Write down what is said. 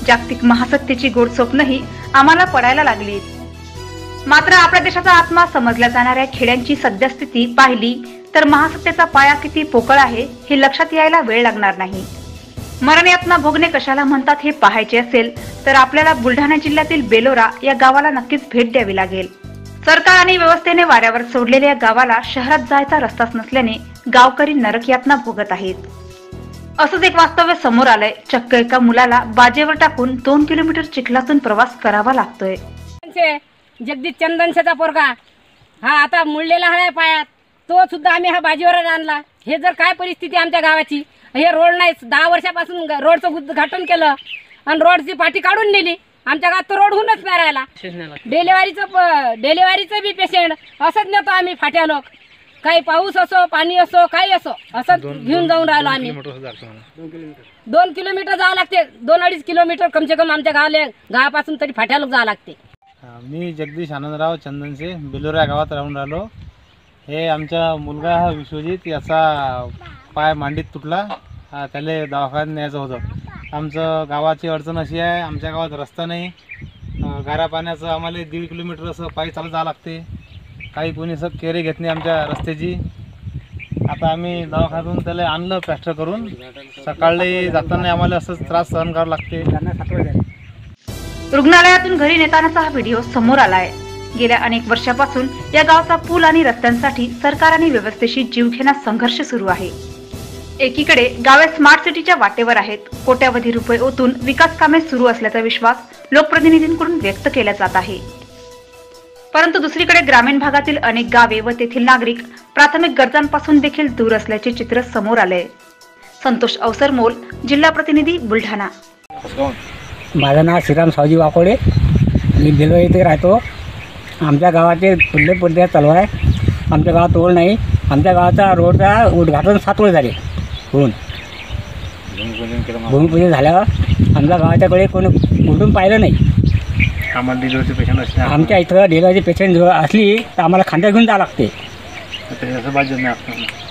जागतिक महासत्तेची गोड स्वप्नही आम्हाला पडायला लागली। मात्र आपल्या देशाचा आत्मा समजल्या जाणाऱ्या खेड्यांची सद्यस्थिती पाहिली तर महासत्तेचा पाया किती पोकळ आहे हे लक्षात यायला वेळ लागणार नाही। मरण यातना भोगणे कशाला म्हणतात हे पाहायचे असेल तर आपल्याला बुलढाणा जिल्ह्यातील बेलोरा या गावाला नक्कीच भेट द्यावी लागेल। सरकार आणि व्यवस्थेने वाऱ्यावर सोडलेल्या गावाला शहरात जायचा रस्ताच नसल्याने गावकरी नरक यातना भोगत आहेत। असंच एक वास्तव्य समोर आलंय। चक्क एका मुलाला बाजेवर टाकून 2 किलोमीटर चिखलातून प्रवास करावा लागतोय। जगदीश चंदनशेचा पोरगा हा आता मुळलेला आहे पायात, तो सुद्धा आम्ही हा बाजीवर आणला। हे जर काय परिस्थिती आमच्या गावाची, हे रोड नाही 10 वर्षापासून रोडचं उद्घाटन केलं आणि रोडची पाठी काढून नेली। आमच्या गावात तो रोड होऊनच नाही राहिला। डिलिव्हरीचं बी पेशंट असंच नेतो आम्ही फाट्या लोक, काही पाऊस असो पाणी असो काही असो असंच घेऊन जाऊन राहिलो आम्ही। 2 किलोमीटर जावं लागते, 2-2.5 किलोमीटर कमसे कम आमच्या गावापासून तरी फाट्या लोक जावं लागते। मी जगदीश आनंदराव चंदनसे बेलोरा गावात राहून राहिलो। हे आमचा मुलगा हा विश्वजित, याचा पाय मांडीत तुटला, त्याला दवाखान्यात न्यायचं होतं। आमचं गावाची अडचण अशी आहे, आमच्या गावात रस्ता नाही, गारा पाण्याचं आम्हाला 1.5 किलोमीटर असं पायी चालत जावं लागते। काही कोणी असं केअर घेत नाही आमच्या रस्त्याची। आता आम्ही दवाखान्यातून त्याला आणलं प्लॅस्टर करून, सकाळी जाताना आम्हाला असंच त्रास सहन करावा लागते। रुग्णालयातून घरी नेतानाचा हा व्हिडिओ समोर आलाय। गेल्या अनेक वर्षापासून या गावचा पूल आणि रस्त्यांसाठी सरकार आणि व्यवस्थेशी जीवघेणा संघर्ष सुरू आहे। एकीकडे गावे स्मार्ट सिटीच्या वाटेवर आहेत, कोट्यावधी रुपये ओतून विकास कामे सुरू असल्याचा विश्वास लोकप्रतिनिधींकडून व्यक्त केला जात आहे। परंतु दुसरीकडे ग्रामीण भागातील अनेक गावे व तेथील नागरिक प्राथमिक गरजांपासून देखील दूर असल्याचे चित्र समोर आले। संतोष अवसरमोल, जिल्हा प्रतिनिधी, बुलढाणा। माझं नाव श्रीराम सावजी वाकोडे, मी बेलोरा येथे राहतो। आमच्या गावाचे पुढले चालू आहे। आमच्या गावात रोड नाही, आमच्या गावाचा रोडचा उद्घाटन 7 वेळ झाले होऊन, भूमिपूजन झाल्यावर आमच्या गावाच्याकडे कोणी कुठून पाहिलं नाही। आम्हाला डिलिव्हरीचे पेशंट असले, आमच्या इथं डिलिव्हरीचे पेशंट असली तर आम्हाला खांद्यावर घेऊन जावं लागते। त्याचं बाजू नाही.